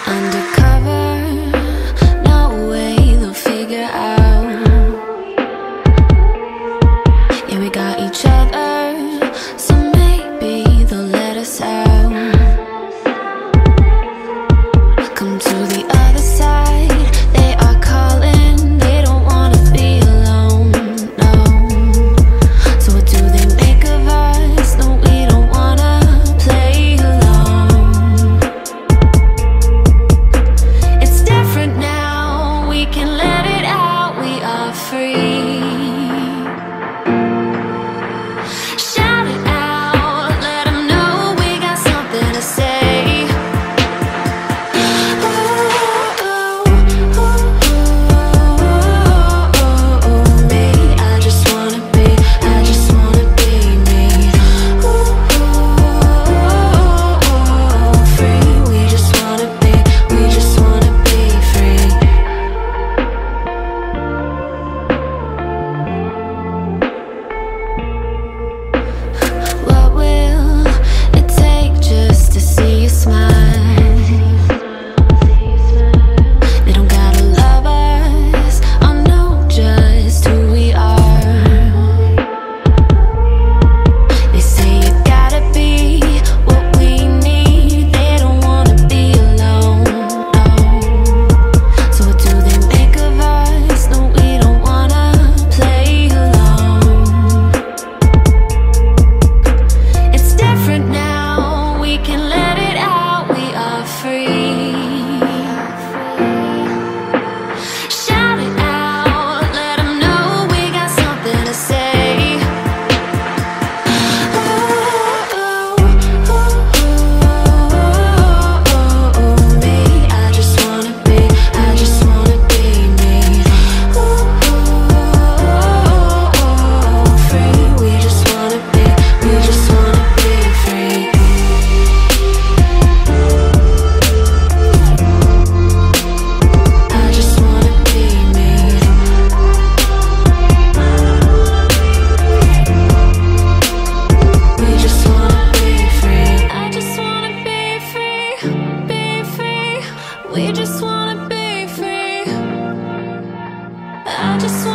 Undercover, no way they'll figure out. Yeah, we got each other, so maybe they'll let us out. Come to the other side, they are calling, they don't wanna be alone, no. So what do they make of us? No, we don't wanna play alone. It's different now, we can let it out, we are free. Shout it out, let them know we got something to say. We just wanna be free. I just wanna